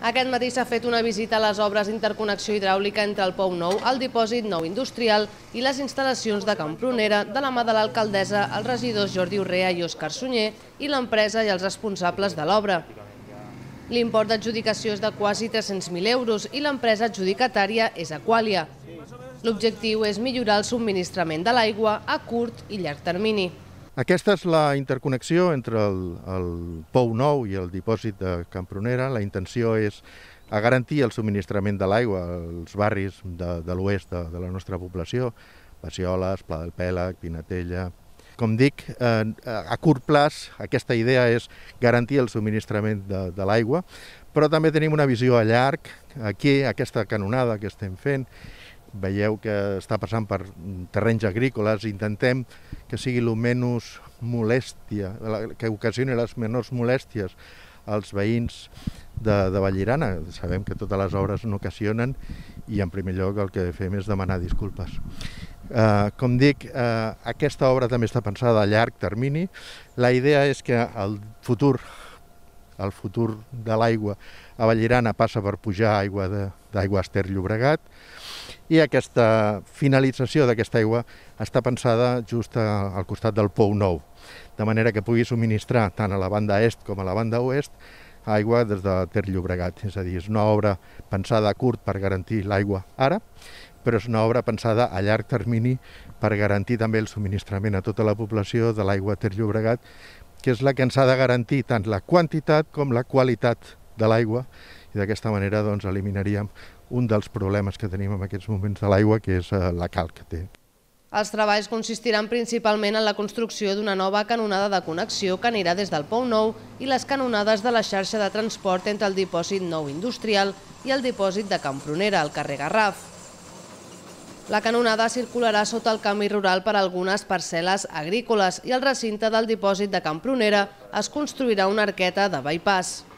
Aquest matí s'ha fet una visita a les obres d'interconnexió hidràulica entre el Pou Nou, el dipòsit nou industrial i les instal·lacions de Can Prunera de la mà de l'alcaldessa, els regidors Jordi Urrea i Òscar Sunyer i l'empresa i els responsables de l'obra. L'import d'adjudicació és de quasi 300.000 euros i l'empresa adjudicatària és Aqualia. L'objectiu és millorar el subministrament de l'aigua a curt i llarg termini. Aquesta és la interconnexió entre el Pou Nou i el dipòsit de Can Prunera. La intenció és garantir el subministrament de l'aigua als barris de l'oest de la nostra població, Bassioles, Pla del Pèlag, Pinatella. Com dic, a curt plaç aquesta idea és garantir el subministrament de l'aigua, però també tenim una visió a llarg. Aquí, aquesta canonada que estem fent, veieu que està passant per terrenys agrícoles, intentem que sigui el menys molèstia, que ocasioni les menors molèsties als veïns de Vallirana. Sabem que totes les obres no ocasionen i en primer lloc el que fem és demanar disculpes. Com dic, aquesta obra també està pensada a llarg termini. La idea és que el futur de l'aigua a Vallirana passa per pujar aigua d'Aigües Ter Llobregat i aquesta finalització d'aquesta aigua està pensada just al costat del Pou Nou, de manera que pugui subministrar tant a la banda est com a la banda oest aigua des de Ter Llobregat. És a dir, és una obra pensada a curt per garantir l'aigua ara, però és una obra pensada a llarg termini per garantir també el subministrament a tota la població de l'aigua Ter Llobregat, que és la que ens ha de garantir tant la quantitat com la qualitat de l'aigua, i d'aquesta manera eliminaríem un dels problemes que tenim en aquests moments de l'aigua, que és la calc que té. Els treballs consistiran principalment en la construcció d'una nova canonada de connexió que anirà des del Pou Nou i les canonades de la xarxa de transport entre el dipòsit nou industrial i el dipòsit de Can Prunera, al carrer Garraf. La canonada circularà sota el camí rural per algunes parcel·les agrícoles i al recinte del dipòsit de Can Prunera es construirà una arqueta de bypass.